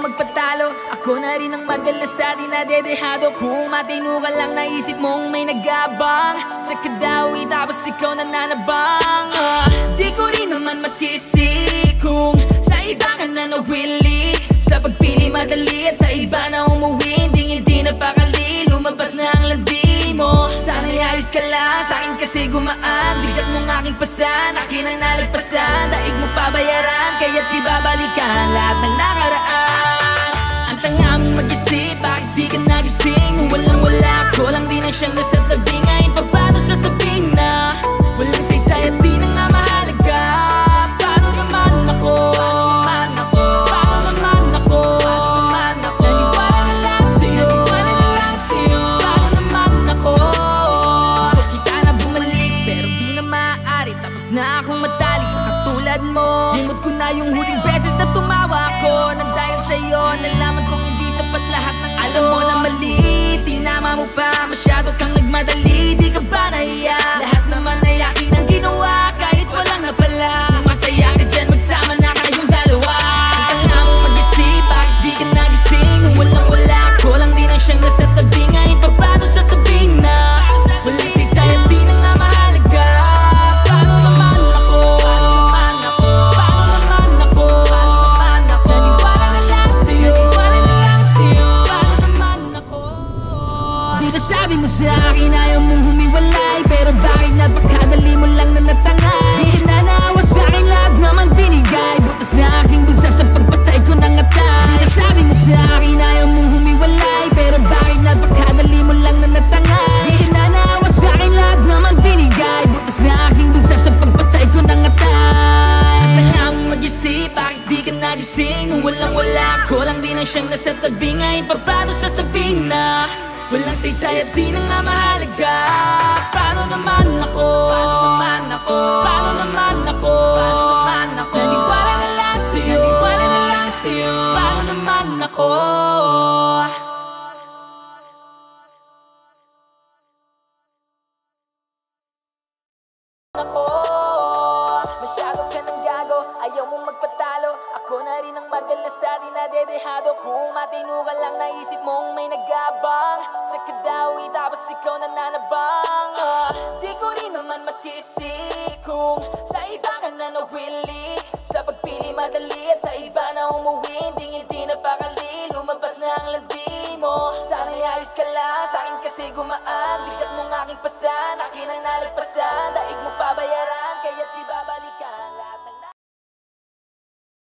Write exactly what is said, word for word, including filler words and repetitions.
magpatalo, ako na rin ang madalas sa dinadedehado. Kung matino ka lang naisip mong may nag-abang sa kadawi tapos ikaw nananabang. uh, Di ko rin naman masisi kung sa iba ka na nawili. Sa pagpili madali at sa iba na umuwi, hindi hindi napakali, lumabas na ang landi mo. Sana'y ayos ka lang, sa'kin kasi gumaan. Bigat mong aking pasan, akin ang nalagpasan. Daig mo pabayaran, kaya't di babalikan lahat ng nakaraan. Ang tanga mong mag-isip, bakit di ka nagising? Kung walang wala, ako lang din ang siyang nasa tabi. Ngayon pa paano sasabihin na walang saysay at di na nga mahalaga? Paano naman ako? Paano naman ako? Paano naman ako? Paano naman ako? Naniwala na lang sa'yo, naniwala na lang sa'yo. Paano naman ako? Gusto kita na bumalik pero di na maaari. Tapos na akong matalik sa katulad mo. Limot ko na yung huling beses na tumawa ko nang dahil sa'yo nalaman kong hindi sapat lahat ng alam mo na mali. Tinama mo pa, masyado kang nagmadali. Di ka ba nahiya? Lahat naman ay akin ang ginawa kahit walang napala. Masaya ka dyan, magsama na kayong dalawa. Ang tanga mong mag-isip, bakit di ka nagising? Kung walang wala, ako lang din ang siyang nasa tabi. Ngayon pa paano sasabihin na walang saysay at di na nga mahalaga? Paano naman ako? Paano naman ako? Paano naman ako? Paano naman ako? Naniwala na lang sa'yo, naniwala na lang sa'yo. Paano naman ako? Di ba sabi mo sa akin ayaw mong humiwalay? Pero bakit napakadali mo lang na natangay? Di ka na naawa sa'kin, lahat naman binigay. Butas na aking bulsa sa pagpatay ko ng atay. Di ba sabi mo sa akin ayaw mong humiwalay? Pero bakit napakadali mo lang na natangay? Di ka na naawa sa'kin, lahat naman binigay. Butas na aking bulsa sa pagpatay ko ng atay. Ang tanga mong mag-isip, bakit di ka nagising? Kung walang wala, ako lang din ang siyang nasa tabi. Ngayon pa paano sasabihin na walang saysay at di na nga mahalaga? Paano naman ako? Paano naman ako? Paano naman ako? Paano naman ako? Naniwala na lang sa'yo, naniwala na lang sa'yo. Paano naman ako? Ako, masyado ka ng gago, ayaw mong magpatalo. Ako na rin ang madalas sa dinadedehado. Kung matino ka lang naisip mong may nag-abang sa kadawi tapos ikaw nananabang. uh, Di ko rin naman masisi kung sa iba ka na nawili. Sa pagpili madali at sa iba na umuwi, hindi hindi napakali, lumabas na ang landi mo. Sana'y ayos ka lang, sa'kin kasi gumaan. Bigat mong aking pasan, akin ang nalagpasan. Daig mo pa